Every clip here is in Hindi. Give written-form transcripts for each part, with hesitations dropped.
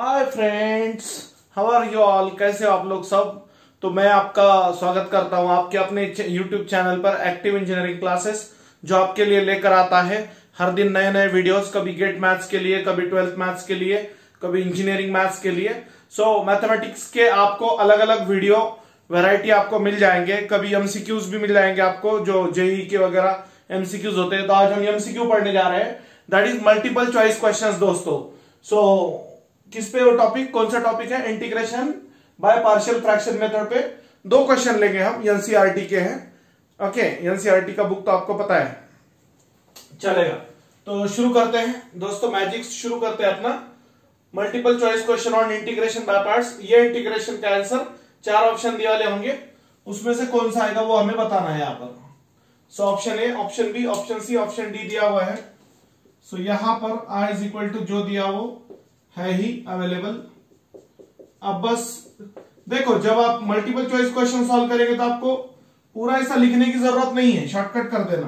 Hi friends, how are you all. कैसे हो आप लोग सब। तो मैं आपका स्वागत करता हूं आपके अपने YouTube चैनल पर एक्टिव इंजीनियरिंग क्लासेस, जो आपके लिए लेकर आता है हर दिन नए नए वीडियोस, कभी गेट मैथ्स के लिए, कभी 12th मैथ्स के लिए, कभी इंजीनियरिंग मैथ्स के लिए। सो मैथमेटिक्स के आपको अलग अलग वीडियो वैरायटी आपको मिल जाएंगे। कभी एमसीक्यूज भी मिल जाएंगे आपको, जो जेई के वगैरह एमसीक्यूज होते हैं। तो आज हम एमसीक्यू पढ़ने जा रहे हैं, that is multiple choice questions दोस्तों। सो किस पे वो टॉपिक, कौन सा टॉपिक है? Integration by partial fraction method पे दो क्वेश्चन लेंगे हम, एनसीईआरटी के हैं। ओके, एनसीईआरटी का बुक तो आपको पता है, चलेगा। तो शुरू करते हैं दोस्तों, मैजिक शुरू करते हैं अपना। Multiple choice question on integration by parts. ये इंटीग्रेशन का आंसर 4 ऑप्शन दिए वाले होंगे, उसमें से कौन सा आएगा वो हमें बताना है यहाँ पर। So option A, option B, option C, option D दिया हुआ है। सो यहां पर i इज इक्वल टू जो दिया वो है ही अवेलेबल। अब बस देखो, जब आप मल्टीपल चॉइस क्वेश्चन सॉल्व करेंगे तो आपको पूरा ऐसा लिखने की जरूरत नहीं है, शॉर्टकट कर देना।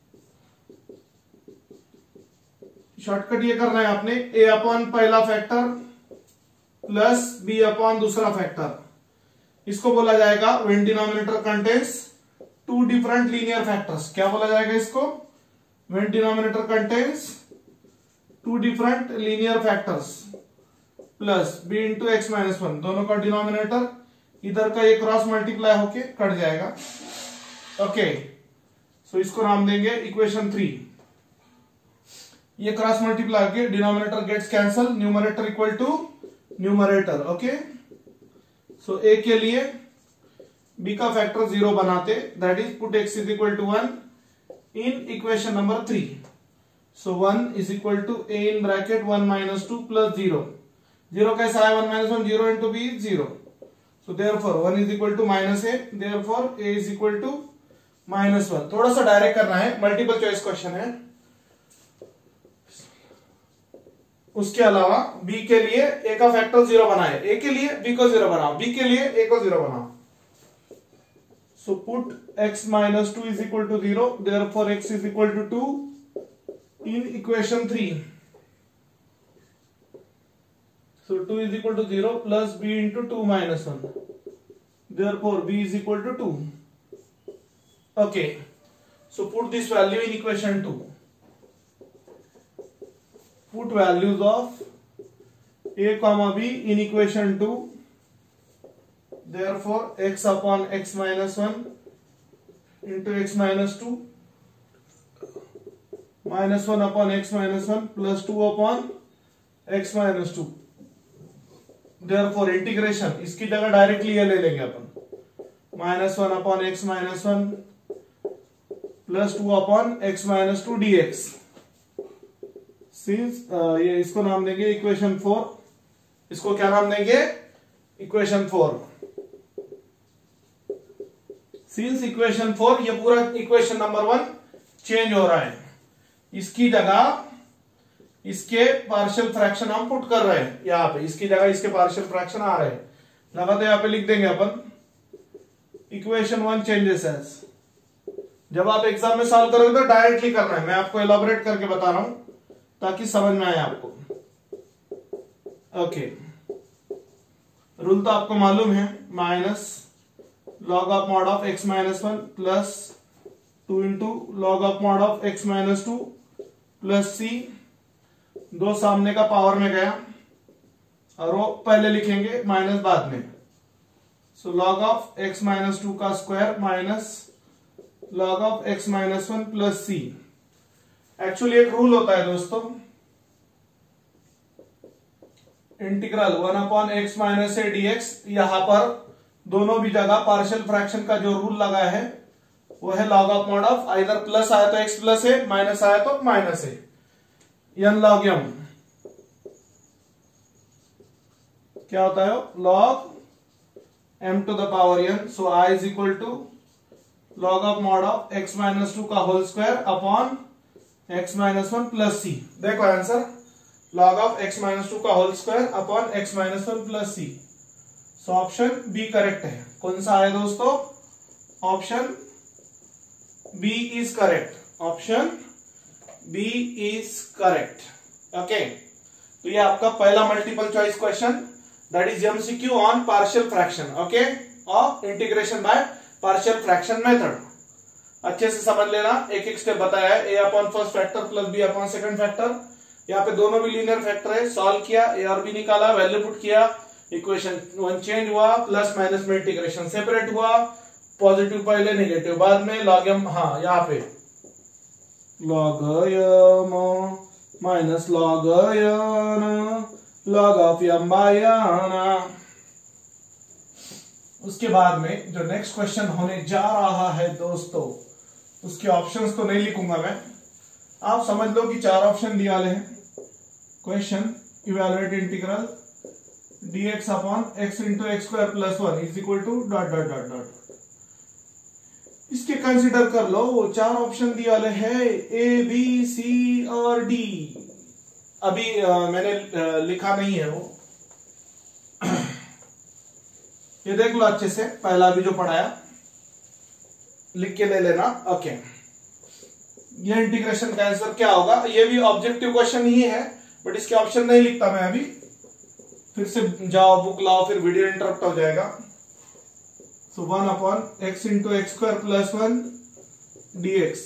शॉर्टकट ये करना है आपने, a अपॉन पहला फैक्टर प्लस b अपॉन दूसरा फैक्टर। इसको बोला जाएगा when denominator contains two different linear factors. क्या बोला जाएगा इसको? When denominator contains two different linear factors plus b into x minus one. दोनों का डिनोमिनेटर इधर का ये क्रॉस मल्टीप्लाई होके कट जाएगा। ओके, सो इसको नाम देंगे इक्वेशन 3। ये क्रॉस मल्टीप्लाई होके denominator gets cancel, numerator equal to numerator. Okay, so a के लिए b का फैक्टर 0 बनाते, that is put x is equal to 1 in equation number 3। So 1 is equal to a in bracket 1 minus 2 plus 0। 0 कैसा है? 1 minus 1, 0 into b is 0। So therefore 1 is equal to minus a, therefore a is equal to minus 1। थोड़ा सा डायरेक्ट करना है, मल्टीपल चॉइस क्वेश्चन है। उसके अलावा b के लिए a का फैक्टर 0 बनाए, a के लिए b को 0 बनाओ, b के लिए a को 0 बनाओ। So put x minus 2 is equal to 0, therefore x is equal to 2 in equation 3। So 2 is equal to 0 plus b into 2 minus 1. Therefore b is equal to 2. Okay. So put this value in equation 2. Put values of a comma b in equation 2. Therefore x upon x minus 1 into x minus 2 minus 1 upon x minus 1 plus 2 upon x minus 2. Therefore integration इसकी जगह डायरेक्टली ये ले लेंगे अपन, minus 1 upon x minus 1 plus 2 upon x minus 2 dx। Since ये इसको नाम देंगे इक्वेशन 4। इसको क्या नाम देंगे? इक्वेशन 4। सिंस इक्वेशन 4, ये पूरा इक्वेशन नंबर 1 चेंज हो रहा है। इसकी जगह इसके पार्शियल फ्रैक्शन हम पुट कर रहे हैं यहां पे, इसकी जगह इसके पार्शियल फ्रैक्शन आ रहे हैं। लगा तो यहां पे लिख देंगे अपन इक्वेशन 1 चेंजेस एज। जब आप एग्जाम में सॉल्व करोगे तो डायरेक्टली करना है, मैं आपको एलाबोरेट करके बता रहा हूं ताकि समझ में आए आपको। ओके, रूल तो आपको मालूम है, minus log of mod of x minus 1 plus 2 into log of mod of x minus 2 plus c. दो सामने का पावर में गया और वो पहले लिखेंगे, माइनस बाद में। So log of x minus 2 का square minus log of x minus 1 plus c. Actually एक रूल होता है दोस्तों, integral 1 upon x minus a dx। यहां पर दोनों भी जगह पार्शियल फ्रैक्शन का जो रूल लगा है वो है log of mod of, either plus आया तो x प्लस ए, माइनस आया तो minus a, n log m। क्या होता है? log m to the power n। So i is equal to log of mod of x minus 2 का whole square upon x minus 1 plus c। देखो आंसर, log of x minus 2 का whole square upon x minus 1 plus c। So option B correct है। कौन सा है दोस्तों? Option B is correct. ऑप्शन B is correct. Okay. तो ये आपका पहला multiple choice question, that is MCQ on partial fraction, okay, of integration by partial fraction method. अच्छे से समझ लेना, एक एक स्टेप बताया है। A upon first factor plus b upon second factor, यहाँ पे दोनों भी लीनियर फैक्टर है। सॉल्व किया, ए और बी निकाला, वैल्यू पुट किया, इक्वेशन वन चेंज हुआ, प्लस माइनस में इंटीग्रेशन सेपरेट हुआ, पॉजिटिव पहले नेगेटिव बाद में, लॉग एम, हाँ यहाँ पे log m minus log n log of m by n. उसके बाद में जो नेक्स्ट क्वेश्चन होने जा रहा है दोस्तों, उसके ऑप्शंस तो नहीं लिखूंगा मैं, आप समझ लो कि 4 ऑप्शन दिए वाले हैं। Question evaluate integral dx upon x into x square plus 1 is equal to dot dot dot dot. इसके कंसिडर कर लो, वो 4 ऑप्शन दिए वाले हैं, ए बी सी और डी। अभी मैंने लिखा नहीं है वो, ये देख लो अच्छे से, पहला भी जो पढ़ाया लिख के ले लेना, ओके। ये इंटीग्रेशन का आंसर क्या होगा, ये भी ऑब्जेक्टिव क्वेश्चन ही है, बट इसके ऑप्शन नहीं लिखता मैं अभी, फिर से जाओ बुक लाओ, फिर वीडियो इंटरप्ट हो जाएगा। So 1 upon x into x square plus 1 dx।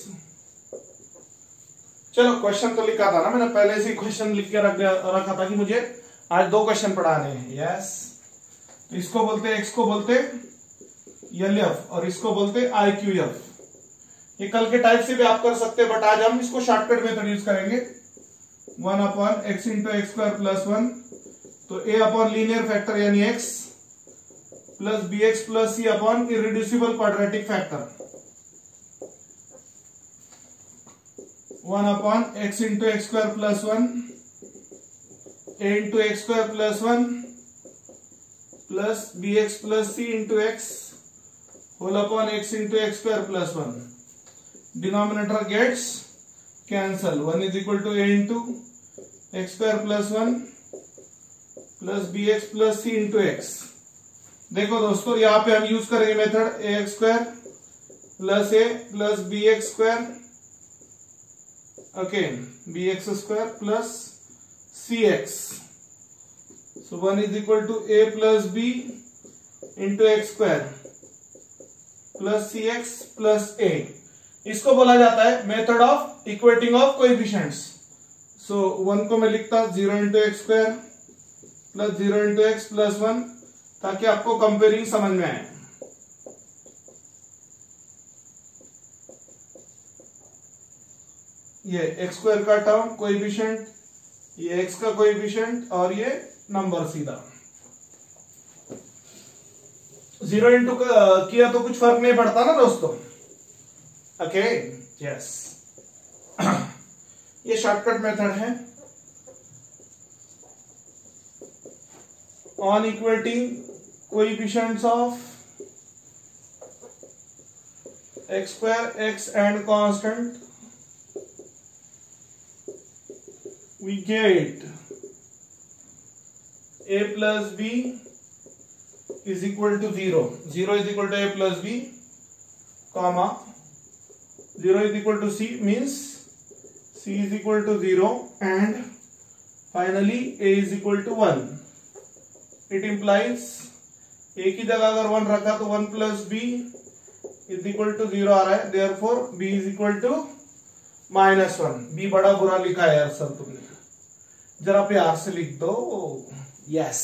चलो क्वेश्चन तो लिखा था ना मैंने, पहले से ही क्वेश्चन लिख के रखा था कि मुझे आज 2 क्वेश्चन पढ़ाने हैं, यस। तो इसको बोलते, एक्स को बोलते एलएफ और इसको बोलते आईक्यूएफ। ये कल के टाइप से भी आप कर सकते हैं, बट आज हम इसको शॉर्टकट मेथड यूज करेंगे। 1 upon x into x square plus 1, तो ए अपॉन लीनियर फैक्टर यानी x plus b x plus c upon irreducible quadratic factor. 1 upon x into x square plus 1, a into x square plus 1 plus b x plus c into x whole upon x into x square plus 1। Denominator gets cancel, 1 is equal to a into x square plus 1 plus b x plus c into x. देखो दोस्तों, यहाँ पे हम यूज करेंगे method a x square plus a plus b x square, okay, b x square plus c x. So 1 is equal to a plus b into x square plus c x plus a. इसको बोला जाता है method of equating of coefficients. So 1 को मैं लिखता 0 into x square plus 0 into x plus 1, ताकि आपको कंपेयरिंग समझ में आए। ये एक्स स्क्वायर का टर्म कोएफिशिएंट, ये एक्स का कोएफिशिएंट और ये नंबर सीधा। 0 इंटू किया तो कुछ फर्क नहीं पड़ता ना दोस्तों, ओके, यस। ये शॉर्टकट मेथड है on equating coefficients of x square, x and constant, we get a plus b is equal to 0. 0 is equal to a plus b, comma 0 is equal to c means c is equal to 0, and finally a is equal to 1. It implies a की जगह अगर 1 रखा तो 1 plus b is equal to 0 आ रहा है, therefore b is equal to -1। b बड़ा बुरा लिखा है यार सर तुमने, जरा प्यार से लिख दो, यस।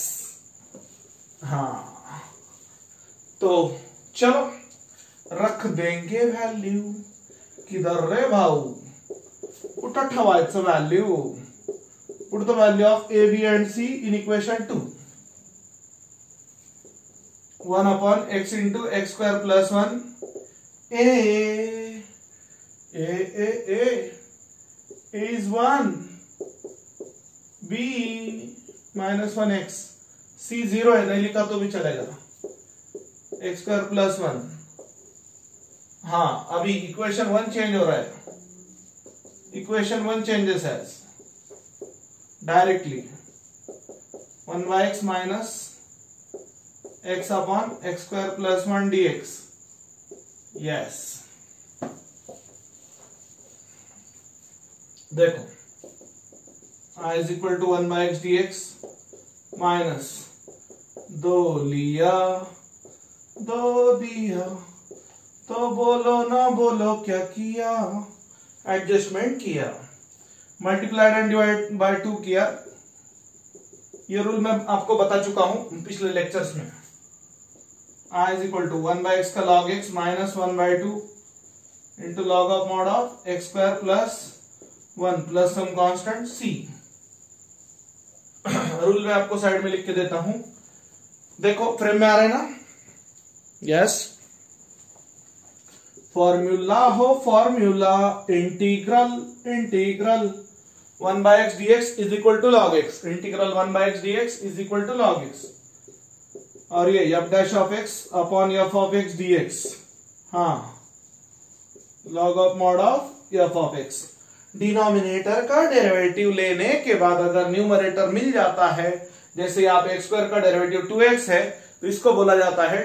हाँ तो चलो रख देंगे वैल्यू, किधर रे भाऊ, कुठं ठेवायचं value, put the value of a b and c in equation 2। 1 upon x into x square plus 1, a is 1, b -1x, c 0 है, नहीं लिखा तो भी चलेगा, एक्स स्क्वायर प्लस 1। हाँ अभी इक्वेशन 1 चेंज हो रहा है, equation 1 changes as directly 1/x minus x upon x square plus 1 dx, yes. देखो I is equal to 1/x dx minus 2 लिया 2 दिया, तो बोलो ना बोलो क्या किया, एडजस्टमेंट किया, मल्टीप्लाइड एंड डिवाइड बाय 2 किया। ये रूल मैं आपको बता चुका हूं पिछले लेक्चर्स में। I is equal to 1/x का log x minus 1/2 into log of mod of x square plus 1 plus some constant c। Rule मैं आपको साइड में लिख के देता हूं, देखो फ्रेम में आ रहा है ना। यस, फॉर्मूला हो formula, integral 1/x dx is equal to log x, integral 1/x dx is equal to log x, और ये f dash of x upon f of x dx, हाँ log of mod of f of x। Denominator का डेरिवेटिव लेने के बाद अगर न्यूमरेटर मिल जाता है, जैसे आप x स्क्वायर का डेरिवेटिव 2x है, तो इसको बोला जाता है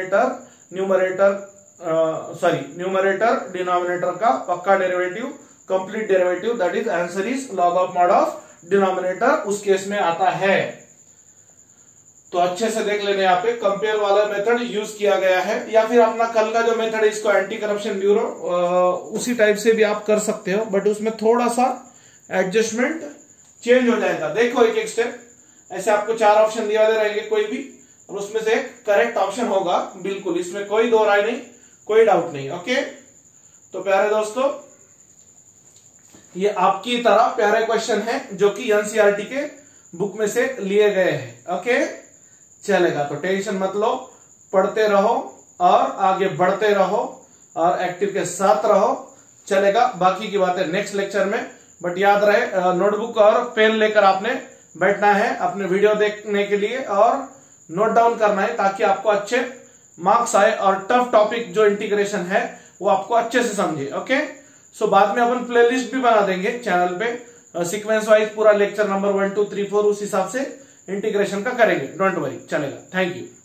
न्यूमरेटर डिनोमिनेटर का पक्का derivative, complete derivative, that is answer is log of mod of denominator, उस केस में आता है। तो अच्छे से देख लेने, यहाँ पे कंपेयर वाला मेथड यूज किया गया है, या फिर अपना कल का जो मेथड है इसको एंटी करप्शन ब्यूरो, उसी टाइप से भी आप कर सकते हो, बट उसमें थोड़ा सा एडजस्टमेंट चेंज हो जाएगा। देखो एक एक स्टेप, ऐसे आपको 4 ऑप्शन दिया रहेंगे कोई भी, और उसमें से एक करेक्ट ऑप्शन होगा, बिल्कुल इसमें कोई दो राय नहीं, कोई डाउट नहीं। ओके, तो प्यारे दोस्तों, ये आपकी तरह प्यारे क्वेश्चन है जो कि एनसीईआरटी के बुक में से लिए गए हैं। ओके, चलेगा, तो टेंशन मत लो, पढ़ते रहो और आगे बढ़ते रहो और एक्टिव के साथ रहो, चलेगा। बाकी की बातें नेक्स्ट लेक्चर में, बट याद रहे नोटबुक और पेन लेकर आपने बैठना है अपने वीडियो देखने के लिए और नोट डाउन करना है, ताकि आपको अच्छे मार्क्स आए और टफ टॉपिक जो इंटीग्रेशन है वो आपको अच्छे से समझे। ओके, सो बाद में अपन प्लेलिस्ट भी बना देंगे चैनल पे, सीक्वेंस वाइज पूरा लेक्चर नंबर 1 2 3 4 उस हिसाब से इंटीग्रेशन का करेंगे, डोंट वरी, चलेगा। Thank you.